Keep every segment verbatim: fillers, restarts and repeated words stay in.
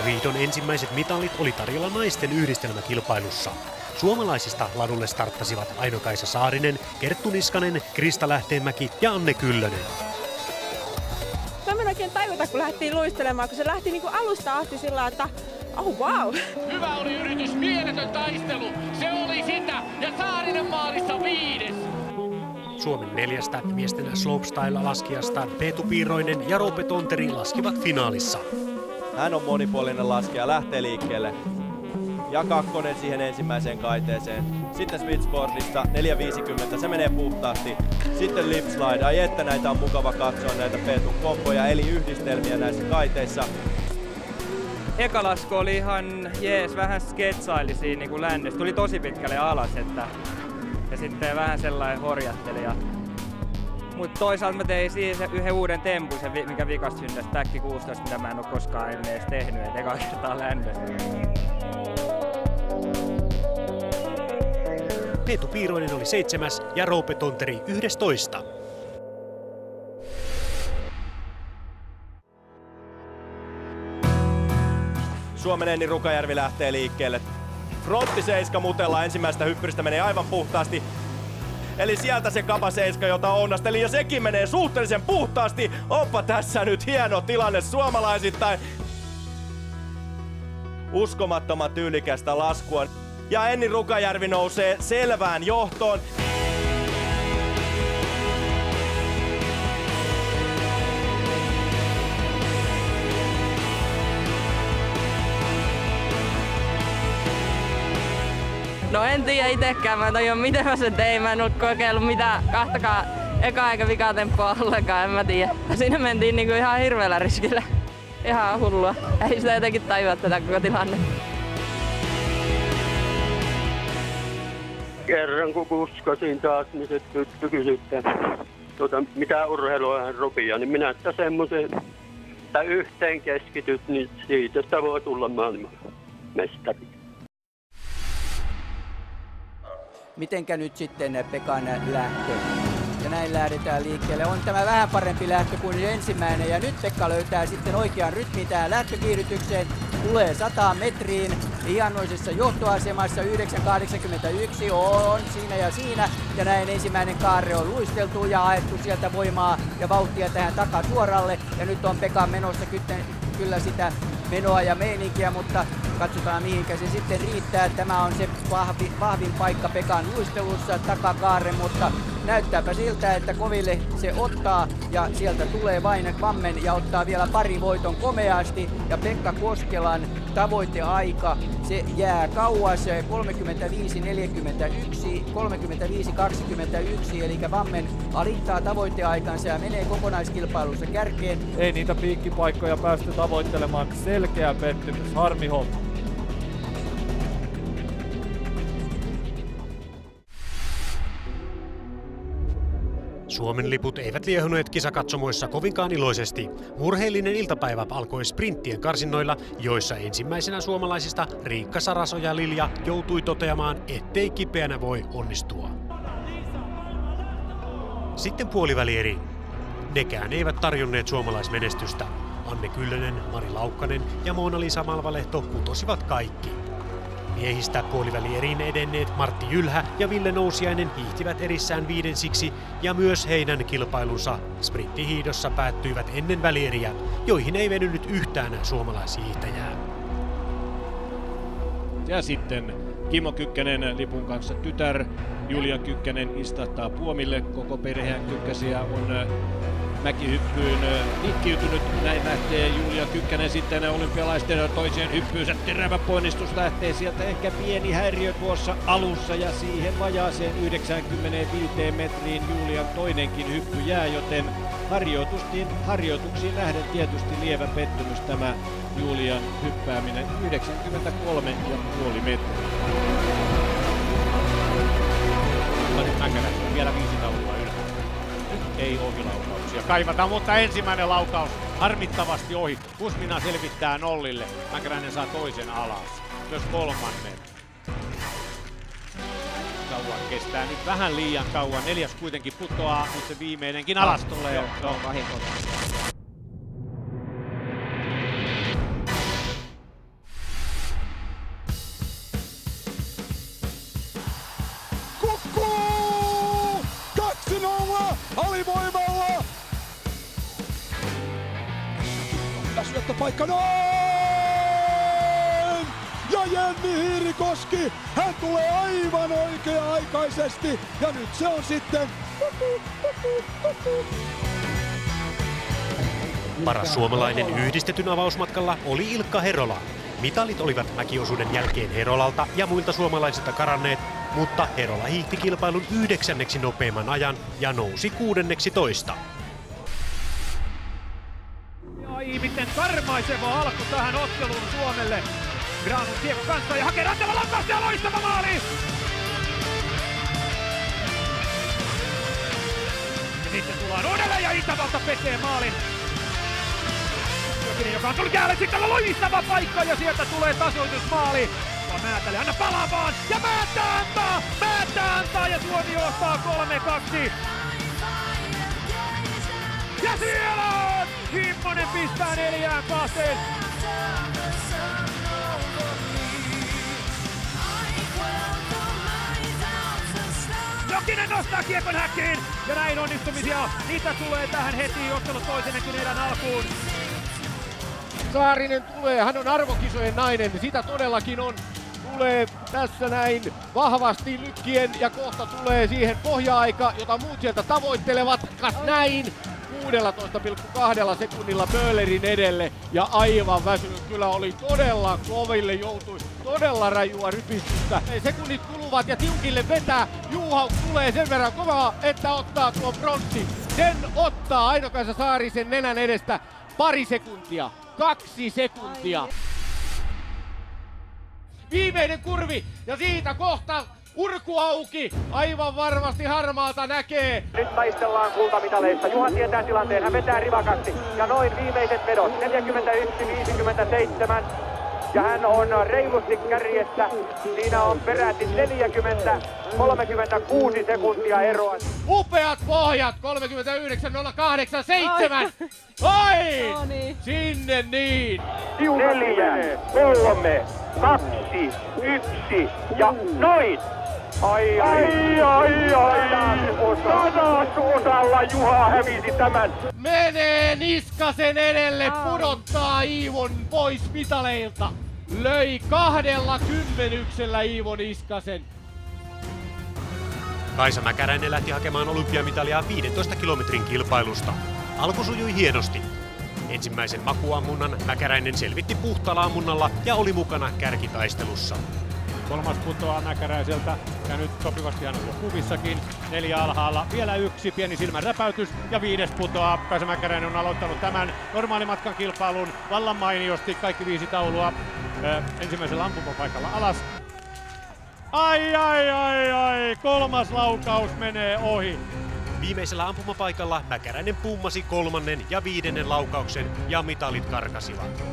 Laskoliiton ensimmäiset mitalit oli tarjolla naisten yhdistelmäkilpailussa. Suomalaisista ladulle starttasivat Aino-Kaisa Saarinen, Kerttu Niskanen, Krista Lähteenmäki ja Anne Kyllönen. Mä en oikein tajuta, kun lähdettiin luistelemaan, kun se lähti niinku alusta asti sillä, että oh wow. Hyvä oli yritys, mieletön taistelu. Se oli sitä ja Saarinen maalissa viides. Suomen neljästä miesten slopestyle-laskijasta Peetu Piiroinen ja Roope Tonteri laskivat finaalissa. Hän on monipuolinen laskija, lähtee liikkeelle. Ja kakkonen siihen ensimmäiseen kaiteeseen. Sitten switchboardista neljä viisikymmentä, se menee puhtaasti. Sitten lip slide, ai että näitä on mukava katsoa näitä Peetun komboja, eli yhdistelmiä näissä kaiteissa. Eka lasku oli ihan jees, vähän sketsaili siinä niin kuin lännessä. Tuli tosi pitkälle alas, että ja sitten vähän sellainen horjatteli. Ja mutta toisaalta mä tein siinä yhden uuden tempun, mikä vikasta syntäisi back kuusitoista, mitä mä en ole koskaan ennen edes tehnyt, et eka kertaa lännessä. Peetu Piiroinen oli seitsemäs ja Roope Tonteri yhdestoista. Suomen Enni Rukajärvi lähtee liikkeelle. Frontti seiska mutella ensimmäistä hyppyristä menee aivan puhtaasti. Eli sieltä se kapa seiska, jota onnasteli, ja sekin menee suhteellisen puhtaasti. Oppa tässä nyt hieno tilanne suomalaisittain. Uskomattoman tyylikästä laskua. Ja Enni Rukajärvi nousee selvään johtoon. No en tiedä itekään, mä en tajua miten mä sen tein. Mä en ollut kokeillut mitään kahtakaan eka eikä vikatempoa ollenkaan, en mä tiedä. Siinä mentiin niinku ihan hirveellä riskillä. Ihan hullua. Ei sitä jotenkin tajua tätä koko tilanne. Kerran kun kuskasin taas, niin se tyttö kysyi, että tuota, mitä urheilua hän rupia, niin minä että semmoisen, että yhteen keskityt, niin siitä sitä voi tulla maailman mestari. Mitenkä nyt sitten Pekan lähtö? Ja näin lähdetään liikkeelle. On tämä vähän parempi lähtö kuin ensimmäinen ja nyt Pekka löytää sitten oikean rytmin tähän lähtökiihdytykseen. Tulee sataan metriin hienoisessa johtoasemassa yhdeksän kahdeksankymmentäyksi on siinä ja siinä. Ja näin ensimmäinen kaarre on luisteltu ja haettu sieltä voimaa ja vauhtia tähän takasuoralle. Ja nyt on Pekan menossa kyllä sitä menoa ja meininkiä, mutta katsotaan mihinkä se sitten riittää. Tämä on se vahvi, vahvin paikka Pekan luistelussa, takakaarre, mutta näyttääpä siltä, että koville se ottaa ja sieltä tulee vain Vammen ja ottaa vielä pari voiton komeasti. Ja Pekka Koskelan tavoiteaika, se jää kauas kolmekymmentäviisi neljäkymmentäyksi, kolmekymmentäviisi kaksikymmentäyksi, eli Vammen alittaa tavoiteaikansa ja menee kokonaiskilpailussa kärkeen. Ei niitä piikkipaikkoja päästy tavoittelemaan, selkeä pettymys, harmi homma. Suomen liput eivät liehuneet kisakatsomoissa kovinkaan iloisesti. Murheellinen iltapäivä alkoi sprinttien karsinnoilla, joissa ensimmäisenä suomalaisista Riikka Sarasoja-Lilja joutui toteamaan, ettei kipeänä voi onnistua. Sitten puolivälieri. Nekään eivät tarjonneet suomalaismenestystä. Anne Kyllönen, Mari Laukkanen ja Moona-Liisa Malvalehto putosivat kaikki. Miehistä puolivälieriin edenneet Martti Jylhä ja Ville Nousiainen hiihtivät erissään viidensiksi ja myös heidän kilpailunsa sprinttihiidossa päättyivät ennen välieriä, joihin ei venynyt yhtään suomalaishiihtäjää. Ja sitten Kimmo Kykkänen lipun kanssa tytär. Julia Kykkänen istahtaa puomille. Koko perheen kykkäsiä on mäkihyppyyn liikkiytynyt. Näin lähtee Julia Kykkänen sitten olympialaisten toiseen hyppyynsä. Terävä ponnistus lähtee sieltä, ehkä pieni häiriö tuossa alussa ja siihen vajaaseen yhdeksänkymmentäviisi metriin Julian toinenkin hyppy jää, joten harjoituksiin, harjoituksiin nähden tietysti lievä pettymys tämä Julian hyppääminen yhdeksänkymmentäkolme pilkku viisi metriä. Nyt Mäkälässä vielä viisi taulua ylhäällä. Nyt ei ohilaukauksia kaivata, mutta ensimmäinen laukaus harmittavasti ohi. Kusmina selvittää nollille. Mäkäläinen saa toisen alas. Myös kolmannen. Kauan kestää nyt vähän liian kauan. Neljäs kuitenkin putoaa, mutta se viimeinenkin alas tulee. No, syöttöpaikka, noin! Ja Jenni Hiirikoski, hän tulee aivan oikea-aikaisesti ja nyt se on sitten... Paras suomalainen yhdistetyn avausmatkalla oli Ilkka Herola. Mitalit olivat mäkiosuuden jälkeen Herolalta ja muilta suomalaisilta karanneet, mutta Herola hiihti kilpailun yhdeksänneksi nopeimman ajan ja nousi kuudenneksi toista. Ai miten karmaiseva alku tähän otteluun Suomelle. Granun kiekko kanssa ja hakee rantalla laukausta ja loistava maali! Ja sitten tullaan uudelleen ja Itävalta pesee maalin. Jokinen, joka on tullut jäälle, sitten on loistava paikka ja sieltä tulee tasoitusmaali. Ja Määtälle, anna palaa vaan ja Määttä antaa! Määttä antaa ja Suomi johtaa kolme kaksi. Ja siellä on! Himmonen pistää neljään kahteen. Jokinen nostaa kiekon häkkiin ja näin onnistumisia. Niitä tulee tähän heti ottelut toisennekin erän alkuun. Saarinen tulee, hän on arvokisojen nainen, sitä todellakin on. Tulee tässä näin vahvasti lykkien ja kohta tulee siihen pohja-aika, jota muut sieltä tavoittelevat. Kas näin! kuusitoista pilkku kaksi sekunnilla Böhlerin edelle ja aivan väsynyt. Kyllä oli todella koville, joutui todella rajua rypistystä. Sekunnit kuluvat ja tiukille vetää. Juhaus tulee sen verran kovaa, että ottaa tuon bronssi. Sen ottaa Aino-Kaisa Saarisen nenän edestä pari sekuntia. Kaksi sekuntia. Viimeinen kurvi ja siitä kohta urku auki. Aivan varmasti harmaata näkee. Nyt taistellaan kultamitaleista. Juha tietää tilanteen. Hän vetää rivakasti. Ja noin viimeiset vedot. neljäkymmentäyksi viisikymmentäseitsemän. Ja hän on reilusti kärjessä. Siinä on peräti neljäkymmentä kolmekymmentäkuusi sekuntia eroa. Upeat pohjat. kolmekymmentäyhdeksän nolla kahdeksan seitsemän. Oi! No niin. Sinne niin. Neljä, kolme, kaksi, yksi ja noin. Ai ai ai ai. Sadasosalla Juha hävisi tämän. Menee Niskasen edelle, pudottaa Iivon pois mitaleilta. Löi kahdella kymmenyksellä Iivo Niskasen. Kaisa Mäkäräinen lähti hakemaan olympiamitalia viidentoista kilometrin kilpailusta. Alku sujui hienosti. Ensimmäisen makuammunnan Mäkäräinen selvitti puhtaalla ammunnalla ja oli mukana kärkitaistelussa. Kolmas putoaa Mäkäräiseltä ja nyt sopivasti hän on jo kuvissakin. Neljä alhaalla, vielä yksi pieni silmän räpäytys ja viides putoaa. Kaisa Mäkäräinen on aloittanut tämän normaalimatkan kilpailun vallan mainiosti. Kaikki viisi taulua ö, ensimmäisellä ampumapaikalla alas. Ai ai ai ai, kolmas laukaus menee ohi. Viimeisellä ampumapaikalla Mäkäräinen pummasi kolmannen ja viidennen laukauksen ja mitalit karkasivat.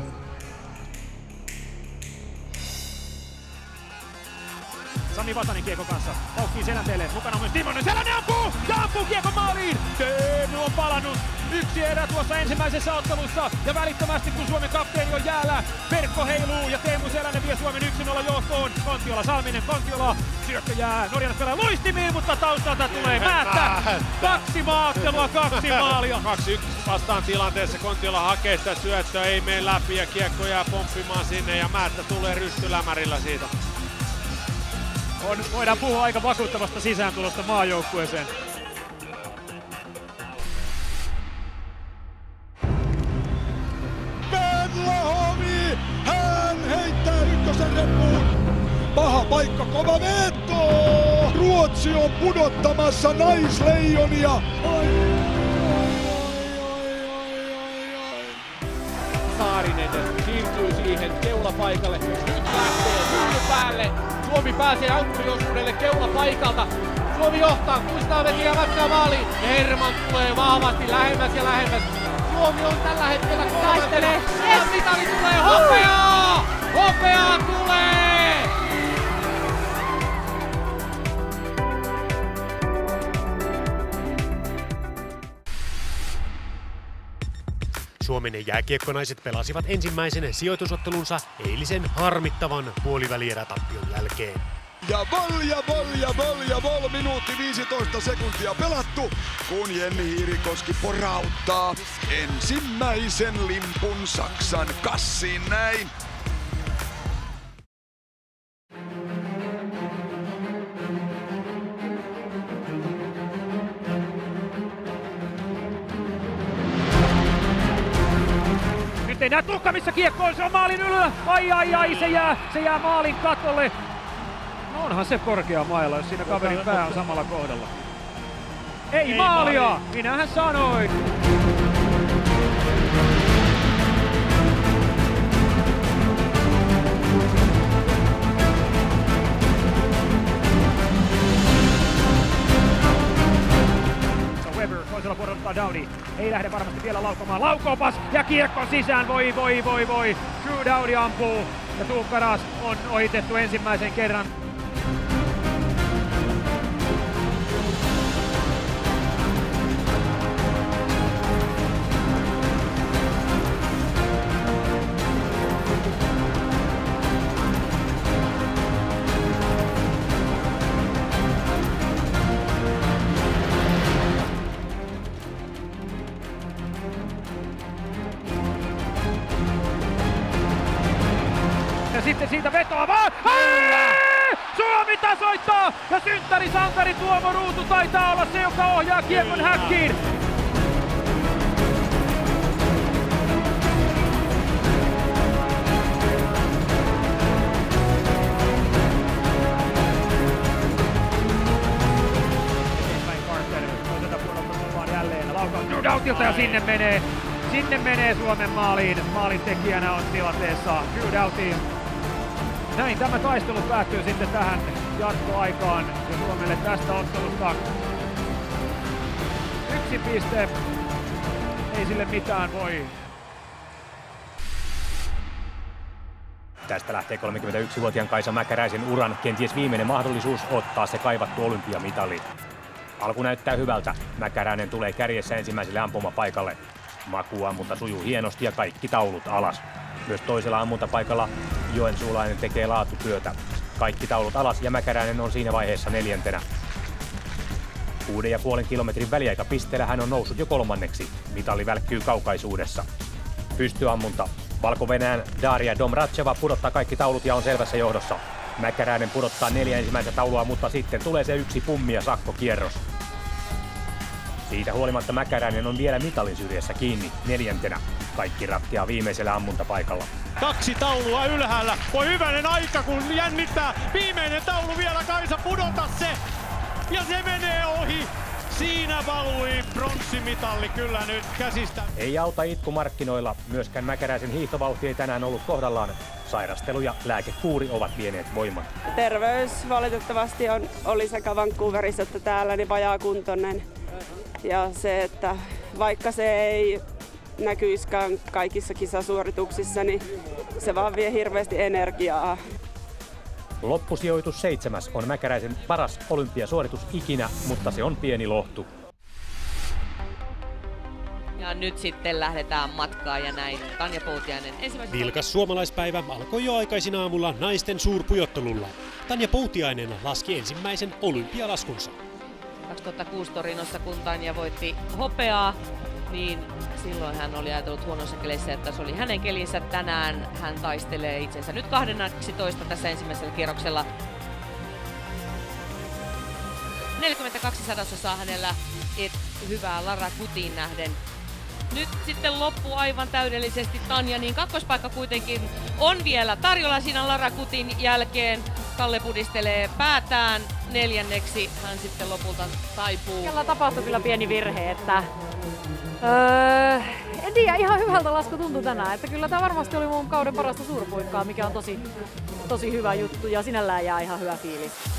Sami Vatanen kiekko kanssa, paukkii selänteelle, mukana myös Timonen, Selänne ampuu ja ampuu kiekon maaliin! Teemu on palannut, yksi erä tuossa ensimmäisessä ottelussa ja välittömästi kun Suomen kapteeni on jäällä, verkko heiluu ja Teemu Selänne vie Suomen yksi nolla johtoon. Kontiola, Salminen, Kontiola, syökkö jää, norjalaiset pelaa luistimiin, mutta taustalta tulee Määttä! Kaksi maattelua, kaksi maalia! kaksi yksi vastaan tilanteessa, Kontiola hakee sitä syöttöä, ei mene läpi ja kiekko jää pomppimaan sinne ja Määttä tulee rystylämärillä siitä. On, voidaan puhua aika vakuuttavasta sisääntulosta maajoukkueeseen. Ben Lahovi! Hän heittää ykkösen reppuun. Paha paikka, kova veto! Ruotsi on pudottamassa naisleijonia. Ai, Saarinen siirtyy siihen keulapaikalle. Nyt lähtee Sylly päälle. Suomi pääsee ankkuriosuudelle keulapaikalta. Suomi johtaa kuusisataa metriä matkaa maaliin. Herman tulee vahvasti lähemmäs ja lähemmäs. Suomi on tällä hetkellä kolmantena. Ja mitali tulee, hopeaa! Hopeaa tulee! Suomen jääkiekkonaiset pelasivat ensimmäisen sijoitusottelunsa eilisen harmittavan puolivälierätappion jälkeen. Ja vol ja vol ja vol ja vol, minuutti viisitoista sekuntia pelattu, kun Jenni Hiirikoski porauttaa ensimmäisen limpun Saksan kassiin näin. Nyt ei näe tukka missä kiekko on, se on maalin yllä. Ai ai ai, se jää, se jää maalin katolle. No onhan se korkea mailla, jos siinä kaverin pää on samalla kohdalla. Ei, ei maalia! Maali. Minähän sanoin! Weber toisella puolella ottaa Dowdy. Ei lähde varmasti vielä laukomaan. Laukoopas ja kiekko sisään. Voi voi voi voi. Drew Dowdy ampuu ja Tuukka Rask on ohitettu ensimmäisen kerran. Ja sitten siitä vetoa vaan! Suomi tasoittaa! Ja synttärisankari Tuomo Ruutu taitaa olla se, joka ohjaa kiekon häkkiin. Doughtylta ja sinne menee, sinne menee Suomen maaliin. Maalin tekijänä on tilanteessa Drew Doughty. Näin tämä taistelu päättyy sitten tähän jatkoaikaan ja Suomelle tästä ottelusta yksi piste. Ei sille mitään voi. Tästä lähtee kolmekymmentäyksivuotiaan Kaisa Mäkäräisen uran kenties viimeinen mahdollisuus ottaa se kaivattu olympiamitali. Alku näyttää hyvältä. Mäkäräinen tulee kärjessä ensimmäiselle ampumapaikalle. Makuammunta sujuu hienosti ja kaikki taulut alas. Myös toisella ammuntapaikalla joensuulainen tekee laatutyötä. Kaikki taulut alas ja Mäkäräinen on siinä vaiheessa neljäntenä. Kuuden ja puolen kilometrin väliaikapisteellä hän on noussut jo kolmanneksi. Mitali välkkyy kaukaisuudessa. Pystyammunta. Valko-Venäjän Daria Domracheva pudottaa kaikki taulut ja on selvässä johdossa. Mäkäräinen pudottaa neljä ensimmäistä taulua, mutta sitten tulee se yksi pummi ja sakkokierros. Siitä huolimatta Mäkäräinen on vielä mitalin syrjässä kiinni neljäntenä. Kaikki ratkeaa viimeisellä ammuntapaikalla. Kaksi taulua ylhäällä. Voi hyvänen aika, kun jännittää. Viimeinen taulu vielä, Kaisa, pudota se. Ja se menee ohi. Siinä valui pronssimitalli kyllä nyt käsistä. Ei auta itku markkinoilla. Myöskään Mäkäräisen hiihtovauhti ei tänään ollut kohdallaan. Sairastelu ja lääkekuuri ovat vieneet voiman. Terveys valitettavasti on, oli sekä Vancouverissa että täällä niin vajaakuntoinen. Ja se, että vaikka se ei näkyiskään kaikissa kisasuorituksissa, niin se vaan vie hirveästi energiaa. Loppusijoitus seitsemäs on Mäkäräisen paras olympiasuoritus ikinä, mutta se on pieni lohtu. Ja nyt sitten lähdetään matkaan ja näin Tanja Poutiainen ensimmäisenä. Vilkas suomalaispäivä alkoi jo aikaisin aamulla naisten suurpujottelulla. Tanja Poutiainen laski ensimmäisen olympialaskunsa. kaksituhattakuusi Torinossa, kun Tanja voitti hopeaa, niin silloin hän oli ajatellut huonoissa keleissä, että se oli hänen kelinsä. Tänään hän taistelee itsensä nyt kaksitoista tässä ensimmäisellä kierroksella. neljäkymmentäkaksi sadasosaa hänellä, et hyvää Lara Kutiin nähden. Nyt sitten loppu aivan täydellisesti Tanja, niin kakkospaikka kuitenkin on vielä tarjolla siinä Lara Kutin jälkeen. Kalle pudistelee päätään neljänneksi, hän sitten lopulta taipuu. Siellä tapahtui kyllä pieni virhe, että öö, en tiedä, ihan hyvältä lasku tuntui tänään, että kyllä tämä varmasti oli mun kauden parasta suurpuikkaa, mikä on tosi, tosi hyvä juttu ja sinällään jää ihan hyvä fiilis.